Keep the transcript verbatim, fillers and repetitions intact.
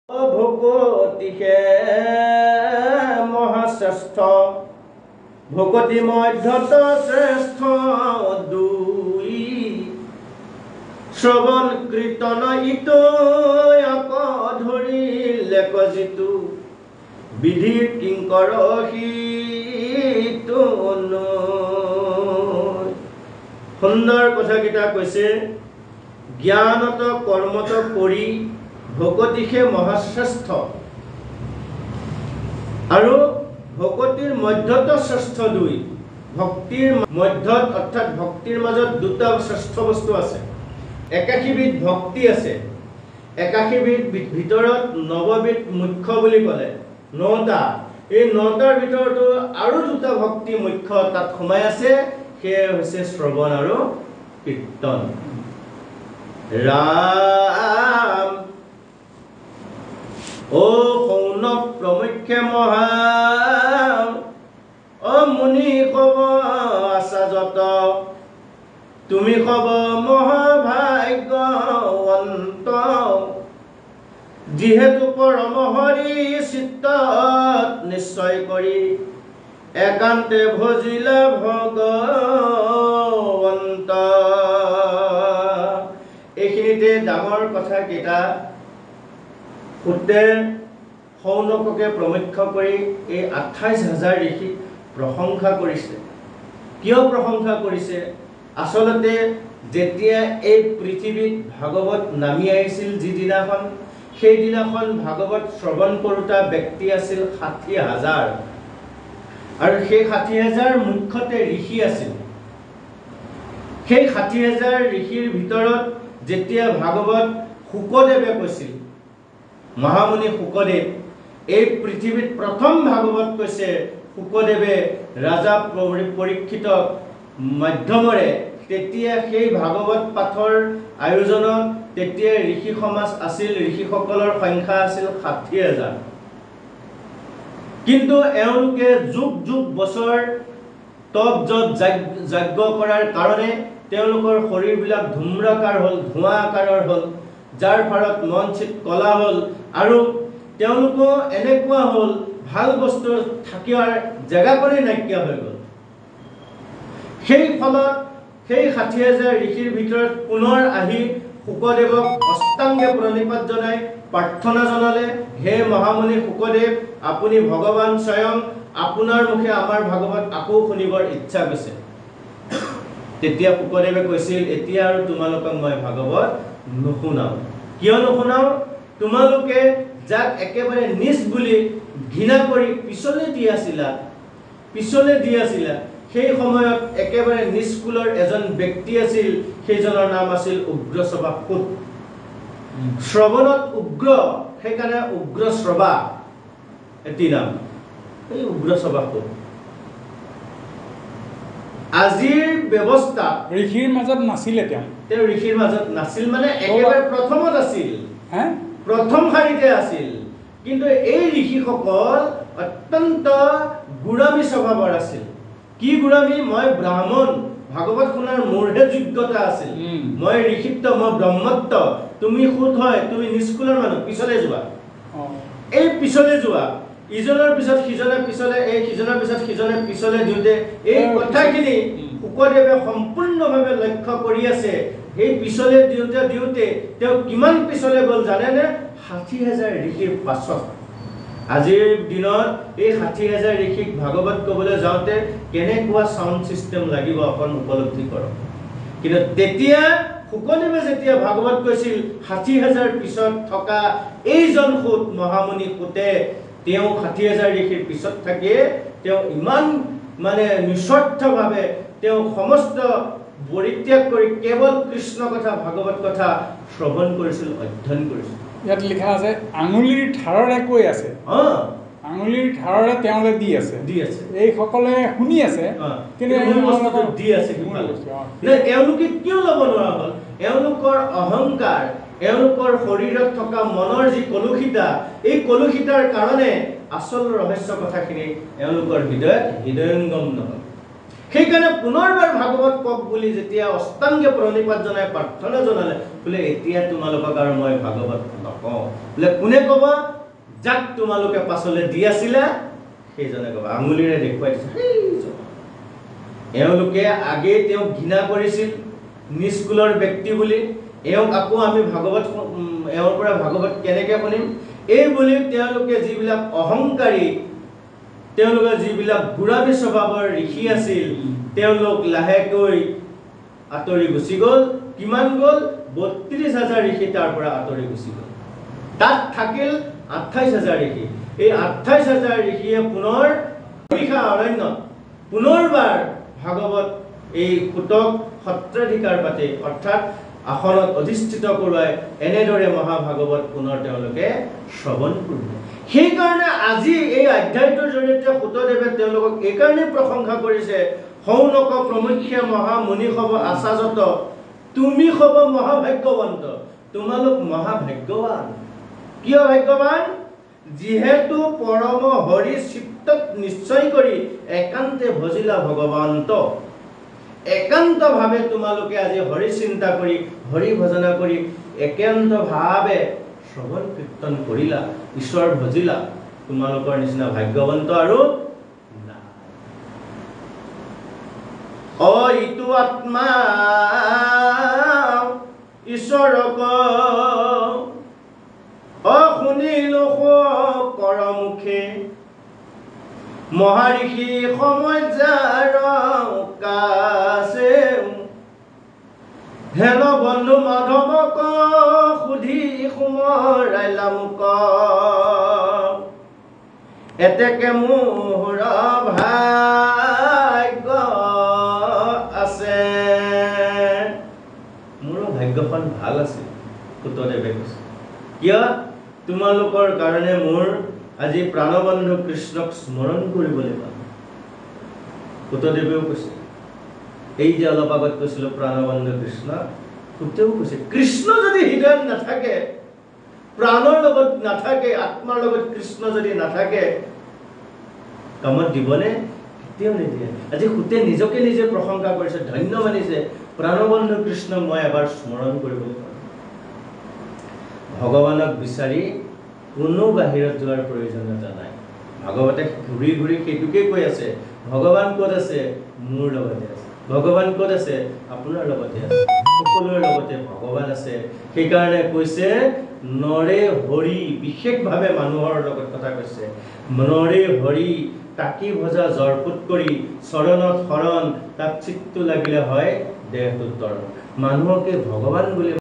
ভকতিকে মহাশ্ৰেষ্ঠ ভকতি মধ্যত শ্ৰেষ্ঠ দুই শ্ৰৱণ কীৰ্তন ইটো ধৰি লেক যিটো বিধিৰ কিংকৰ সিটো সুন্দৰ কথাকেইটা কৈছে। জ্ঞানত কৰ্মত কৰি ভকতিকে মহাশ্ৰেষ্ঠ আৰু ভকতিৰ মধ্যত শ্ৰেষ্ঠ দুই। ভক্তিৰ মধ্যত অৰ্থাৎ ভক্তিৰ মাজত দুটা শ্ৰেষ্ঠ বস্তু আছে। একাশীবিধ ভক্তি আছে, একাশীবিধ ভিতৰত নৱবিধ মুখ্য বুলি ক'লে নটা। এই নটাৰ ভিতৰতো আৰু দুটা ভক্তি মুখ্য তাত সোমাই আছে, সেয়া হৈছে শ্ৰৱণ আৰু কীৰ্তন। ৰাম ও সৌনক প্ৰমুখ্যে মহা অ মুনি কব আছা যত তুমি কব মহাভাগ্যৱন্ত যিহেতু পৰম হৰি চিত্তত নিশ্চয় কৰি একান্তে ভজিলা ভগৱন্ত। এইখিনিতে ডাঙৰ কথা কেইটা সুতে সৌনককে প্ৰমুখ্য কৰি এই আঠাইছ হাজাৰ ঋষিক প্ৰশংসা কৰিছে। কিয় প্ৰশংসা কৰিছে? আচলতে যেতিয়া এই পৃথিৱীত ভাগৱত নামি আহিছিল যিদিনাখন, সেইদিনাখন ভাগৱত শ্ৰৱণ কৰোতা ব্যক্তি আছিল ষাঠি হাজাৰ আৰু সেই ষাঠি হাজাৰ মুখ্যতে ঋষি আছিল। সেই ষাঠি হাজাৰ ঋষিৰ ভিতৰত যেতিয়া ভাগৱত শুকদেৱে কৈছিল, মহামুনি শুকদেৱ এই পৃথিৱীত প্ৰথম ভাগৱত কৈছে শুকদেৱে ৰাজা পৰীক্ষিতক মাধ্যমেৰে। তেতিয়া সেই ভাগৱত পাঠৰ আয়োজনত তেতিয়া ঋষি সমাজ আছিল, ঋষিসকলৰ সংখ্যা আছিল ষাঠি হাজাৰ। কিন্তু এওঁলোকে যুগ যুগ বছৰ তপ যপ যজ্ঞ কৰাৰ কাৰণে তেওঁলোকৰ শৰীৰবিলাক ধূম্ৰাকাৰ হ'ল, ধোঁৱা আকাৰৰ হ'ল, যাৰ ফলত মন চিত কলা হ'ল আৰু তেওঁলোকো এনেকুৱা হ'ল ভাল বস্তু থাকিয়াৰ জেগাকণে নাইকিয়া হৈ গ'ল। সেই ফলত সেই ষাঠি হাজাৰ ঋষিৰ ভিতৰত পুনৰ আহি শুকদেৱক অষ্টাংগে প্ৰণিপাত জনাই প্ৰাৰ্থনা জনালে, হে মহামুনি শুকদেৱ, আপুনি ভগৱান স্বয়ং, আপোনাৰ মুখে আমাৰ ভাগৱত আকৌ শুনিবৰ ইচ্ছা গৈছে। তেতিয়া শুকদেৱে কৈছিল, এতিয়া আৰু তোমালোকক মই ভাগৱত নুশুনাও। কিয় নুশুনাও? তোমালোকে যাক একেবাৰে নিজ বুলি ঘৃণা কৰি পিছলে দি আছিলা, পিছলে দি আছিলা সেই সময়ত একেবাৰে নিষ্কুলৰ এজন ব্যক্তি আছিল, সেইজনৰ নাম আছিল উগ্ৰশ্ৰৱা সুত। শ্ৰৱণত উগ্ৰ, সেইকাৰণে উগ্ৰশ্ৰৱা এটি নাম, এই উগ্ৰশ্ৰৱা সুত। আজিৰ ব্যৱস্থা ঋষিৰ মাজত নাছিলে, তেওঁ তেওঁ ঋষিৰ মাজত নাছিল মানে একেবাৰে প্ৰথমত আছিল, প্ৰথম শাৰীতে আছিল। কিন্তু এই ঋষিসকল অত্যন্ত গোড়ামী স্বভাৱৰ আছিল। কি গোড়ামী? মই ব্ৰাহ্মণ, ভাগৱত শুনাৰ মোৰহে যোগ্যতা আছিল, মই ঋষিত্ব, মই ব্ৰহ্মত্ব, তুমি সুত হয়, তুমি নিষ্কুলৰ মানুহ, পিছলে যোৱা। এই পিছলে যোৱা, ইজনৰ পিছত সিজনে পিছলে, এই সিজনৰ পিছত সিজনে পিছলে দিওঁতে এই কথাখিনি শুকদেৱে সম্পূৰ্ণভাৱে লক্ষ্য কৰি আছে। এই পিছলে দিওঁতে দিওঁতে তেওঁ কিমান পিছলে গ'ল জানেনে? ষাঠি হাজাৰ ঋষিৰ পাছত। আজিৰ দিনত এই ষাঠি হাজাৰ ঋষিক ভাগৱত ক'বলৈ যাওঁতে কেনেকুৱা চাউণ্ড চিষ্টেম লাগিব অকণ উপলব্ধি কৰক। কিন্তু তেতিয়া শুকদেৱে যেতিয়া ভাগৱত কৈছিল, ষাঠি হাজাৰ পিছত থকা এইজন সুত মহামুনি সুতে, তেওঁ ষাঠি হাজাৰ ঋষিৰ পিছত থাকে, তেওঁ ইমান মানে নিস্বাৰ্থভাৱে তেওঁ সমস্ত পৰিত্যাগ কৰি কেৱল কৃষ্ণ কথা, ভাগৱত কথা শ্ৰৱণ কৰিছিল, অধ্যয়ন কৰিছিল। ইয়াত লিখা আছে আঙুলিৰ ধাৰৰে কৈ আছে, আঙুলিৰ ধাৰৰে তেওঁলে দি আছে, দি আছে, এইসকলে শুনি আছে, কিন্তু দি আছে। এওঁলোকে কিয় ল'ব নোৱাৰা হ'ল? এওঁলোকৰ অহংকাৰ, এওঁলোকৰ শৰীৰত থকা মনৰ যি কলুষিতা, এই কলুষিতাৰ কাৰণে আচল ৰহস্য কথাখিনি এওঁলোকৰ হৃদয়ত হৃদয়ংগম নহয়। সেইকাৰণে পুনৰবাৰ ভাগৱত কওক বুলি যেতিয়া অষ্টাংগে প্ৰণিপাত জনাই প্ৰাৰ্থনা জনালে বোলে এতিয়া তোমালোকক আৰু মই ভাগৱত নকওঁ বোলে কোনে ক'ব যাক তোমালোকে পাছলৈ দি আছিলা সেইজনে ক'ব আঙুলিৰে দেখুৱাই দিছে এওঁলোকে আগে তেওঁক ঘৃণা কৰিছিল নিষ্কুলৰ ব্যক্তি বুলি এওঁক আকৌ আমি ভাগৱত এওঁৰ পৰা ভাগৱত কেনেকৈ শুনিম এই বুলি তেওঁলোকে যিবিলাক অহংকাৰী তেওঁলোকৰ যিবিলাক গুড়ামী স্বভাৱৰ ঋষি আছিল তেওঁলোক লাহেকৈ আঁতৰি গুচি গ'ল কিমান গ'ল বত্ৰিশ হাজাৰ ঋষি তাৰ পৰা আঁতৰি গুচি গ'ল তাত থাকিল আঠাইছ হাজাৰ ঋষি এই আঠাইছ হাজাৰ ঋষিয়ে পুনৰ অৰণ্যত পুনৰবাৰ ভাগৱত এই সুতক সত্ৰাধিকাৰ পাতি অৰ্থাৎ আসনত অধিষ্ঠিত কৰোৱাই এনেদৰে মহাভাগৱত পুনৰ তেওঁলোকে শ্ৰৱণ কৰিলে সেইকাৰণে আজি এই অধ্যায়টোৰ জৰিয়তে সুতদেৱে তেওঁলোকক এইকাৰণে প্ৰশংসা কৰিছে সৌনক প্ৰমুখ্যে মহামুনি হব আচাযত তুমি হব মহাভাগ্যৱন্ত তোমালোক মহাভাগ্যৱান কিয় ভাগ্যৱান যিহেতু পৰম হৰি চিত্তত নিশ্চয় কৰি একান্তে ভজিলা ভগৱন্ত একান্ত ভাৱে তোমালোকে আজি হৰি চিন্তা কৰি হৰি ভজনা কৰি একান্ত ভাৱে শ্ৰৱণ কীৰ্তন কৰিলা ঈশ্বৰ ভজিলা তোমালোকৰ নিচিনা ভাগ্যৱন্ত আৰু নাই অ ইটো আত্মা ঈশ্বৰক অ শুনিলো কৰ মুখে মহাৰিষি সমজাৰ কাছে হেল বন্ধু মাধৱক সুধি সোমৰাইলা মোক এতেকে মোৰ ভাগ্য আছে মোৰ ভাগ্যখন ভাল আছে সুতদেৱে কৈছে কিয় তোমালোকৰ কাৰণে মোৰ আজি প্ৰাণবন্ধু কৃষ্ণক স্মৰণ কৰিবলৈ পাম সুতদেৱেও কৈছে এই যে অলপ আগত কৈছিল প্ৰাণবন্ধু কৃষ্ণ সুতেও কৈছে কৃষ্ণ যদি হৃদয়ত নাথাকে প্ৰাণৰ লগত নাথাকে আত্মাৰ লগত কৃষ্ণ যদি নাথাকে কামত দিবনে কেতিয়াও নিদিয়ে আজি সুতে নিজকে নিজে প্ৰশংসা কৰিছে ধন্য মানিছে প্ৰাণবন্ধু কৃষ্ণক মই এবাৰ স্মৰণ কৰিবলৈ পাম ভগৱানক বিচাৰি কোনো বাহিৰত যোৱাৰ প্ৰয়োজনীয়তা নাই ভাগৱতে ঘূৰি ঘূৰি সেইটোকে কৈ আছে ভগৱান ক'ত আছে মোৰ লগতে আছে ভগৱান ক'ত আছে আপোনাৰ লগতে আছে সকলোৰে লগতে ভগৱান আছে সেইকাৰণে কৈছে নৰে হৰি বিশেষভাৱে মানুহৰ লগত কথা কৈছে নৰে হৰি তাকি ভজা জৰপুত কৰি চৰণত শৰণ তাত চিত্ত লাগিলে হয় দেহটো তৰণ মানুহকে ভগৱান বুলি